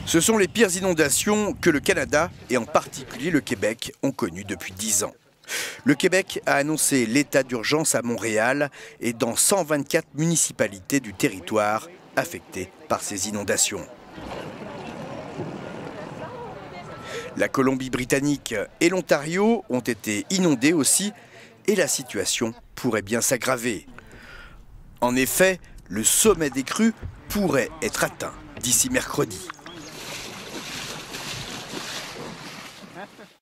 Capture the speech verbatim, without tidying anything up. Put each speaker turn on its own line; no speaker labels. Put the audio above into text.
Ce sont les pires inondations que le Canada, et en particulier le Québec, ont connues depuis dix ans. Le Québec a annoncé l'état d'urgence à Montréal et dans cent vingt-quatre municipalités du territoire affectées par ces inondations. La Colombie-Britannique et l'Ontario ont été inondés aussi et la situation pourrait bien s'aggraver. En effet, le sommet des crues pourrait être atteint d'ici mercredi.